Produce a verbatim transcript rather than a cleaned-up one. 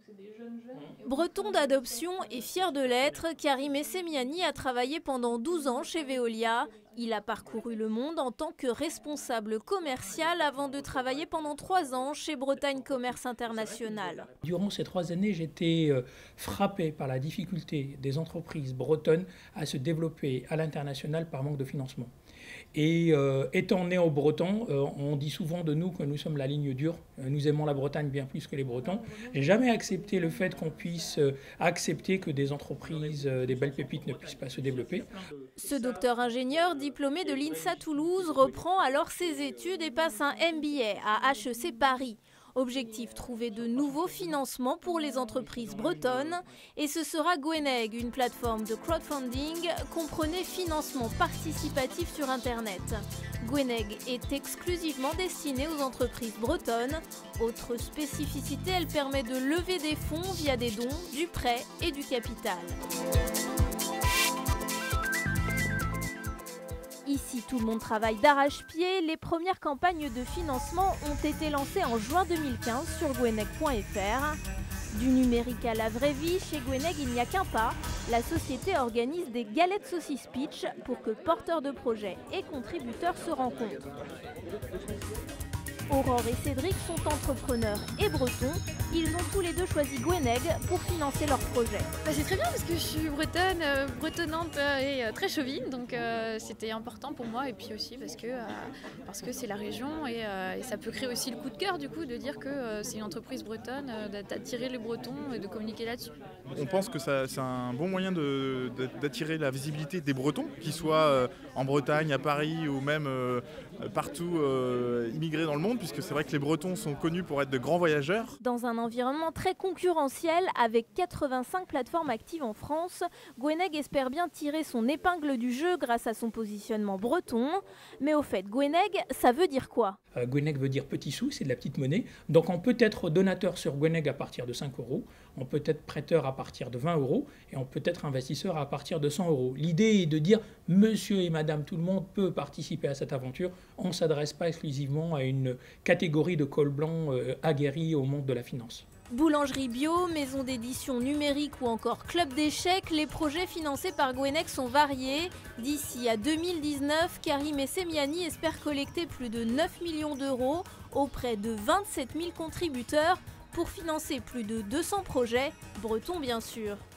Breton d'adoption et fier de l'être, Karim Essemiani a travaillé pendant douze ans chez Veolia. Il a parcouru le monde en tant que responsable commercial avant de travailler pendant trois ans chez Bretagne Commerce International. Durant ces trois années, j'étais frappé par la difficulté des entreprises bretonnes à se développer à l'international par manque de financement. Et euh, étant né au Breton, euh, on dit souvent de nous que nous sommes la ligne dure. Nous aimons la Bretagne bien plus que les Bretons. J'ai jamais accepté le fait qu'on puisse euh, accepter que des entreprises, euh, des belles pépites ne puissent pas se développer. Ce docteur ingénieur diplômé de l'INSA Toulouse reprend alors ses études et passe un M B A à H E C Paris. Objectif, trouver de nouveaux financements pour les entreprises bretonnes. Et ce sera Gweneg, une plateforme de crowdfunding, comprenait financement participatif sur Internet. Gweneg est exclusivement destinée aux entreprises bretonnes. Autre spécificité, elle permet de lever des fonds via des dons, du prêt et du capital. Ici, tout le monde travaille d'arrache-pied. Les premières campagnes de financement ont été lancées en juin deux mille quinze sur gweneg point F R. Du numérique à la vraie vie, chez Gweneg, il n'y a qu'un pas. La société organise des galettes saucisses pitch pour que porteurs de projets et contributeurs se rencontrent. Aurore et Cédric sont entrepreneurs et bretons. Ils ont tous les deux choisi Gweneg pour financer leur projet. Bah, c'est très bien parce que je suis bretonne, euh, bretonnante euh, et euh, très chauvine, donc euh, c'était important pour moi, et puis aussi parce que euh, parce que c'est la région et, euh, et ça peut créer aussi le coup de cœur du coup de dire que euh, c'est une entreprise bretonne, euh, d'attirer les Bretons et de communiquer là-dessus. On pense que ça, c'est un bon moyen de, de, d'attirer la visibilité des Bretons, qu'ils soient euh, en Bretagne, à Paris ou même euh, partout euh, immigrés dans le monde, puisque c'est vrai que les Bretons sont connus pour être de grands voyageurs. Dans un environnement très concurrentiel, avec quatre-vingt-cinq plateformes actives en France, Gweneg espère bien tirer son épingle du jeu grâce à son positionnement breton. Mais au fait, Gweneg, ça veut dire quoi ? euh, Gweneg veut dire petit sou, c'est de la petite monnaie. Donc on peut être donateur sur Gweneg à partir de cinq euros, on peut être prêteur à partir de vingt euros et on peut être investisseur à partir de cent euros. L'idée est de dire monsieur et madame, tout le monde peut participer à cette aventure. On ne s'adresse pas exclusivement à une catégorie de col blanc euh, aguerris au monde de la finance. Boulangerie bio, maison d'édition numérique ou encore club d'échecs, les projets financés par Gweneg sont variés. D'ici à deux mille dix-neuf, Karim Essemiani espère collecter plus de neuf millions d'euros auprès de vingt-sept mille contributeurs pour financer plus de deux cents projets, bretons bien sûr.